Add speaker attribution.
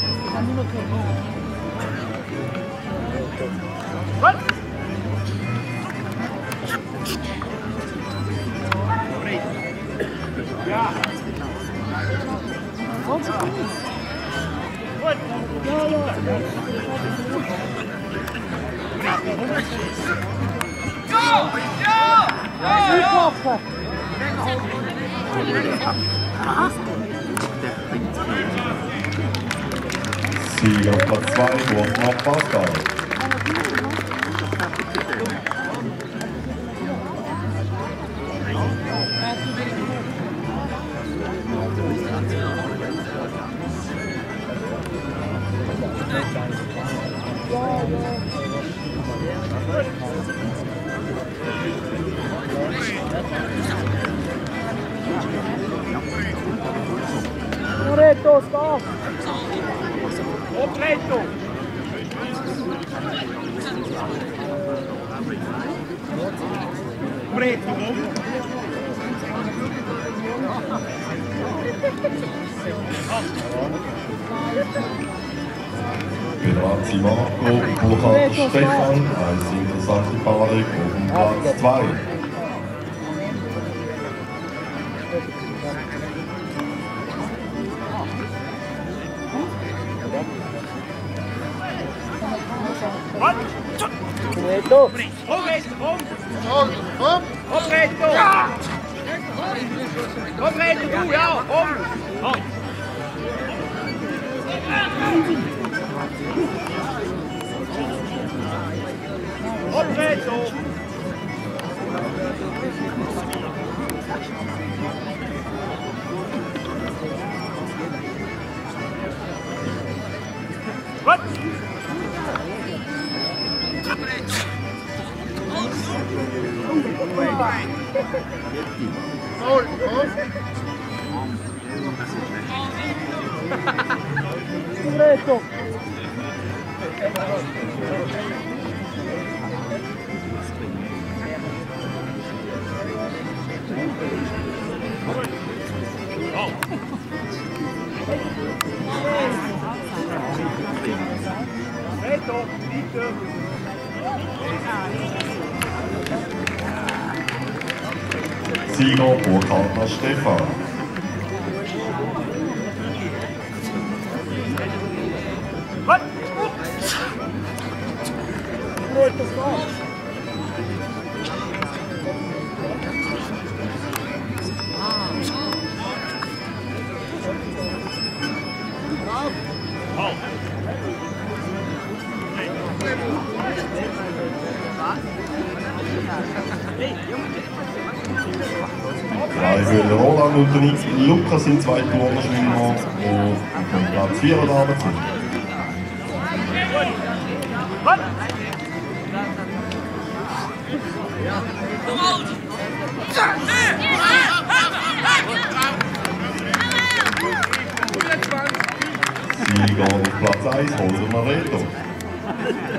Speaker 1: Sieger auf Platz 2, Burkhard Pascal.
Speaker 2: Reto, stop!
Speaker 3: Reto! Reto!
Speaker 1: Benazzi Marco, Burkhard Stefan, als interessante Paarung auf Platz 2.
Speaker 2: Reto!
Speaker 3: Komm, Reto, komm! Komm, Reto! Komm, Reto, du, ja, komm! Komm! Komm, Reto! Was?
Speaker 2: Reto!
Speaker 3: Reto, bitte!
Speaker 1: Sieger Burkhard Stefan.
Speaker 3: Was?
Speaker 2: Reto, stop!
Speaker 1: Für Roland und Lukas sind zwei Turnerschwimmer, die auf Platz 4 runtergekommen sind. Sieger auf Platz 1, Hoser Mareto.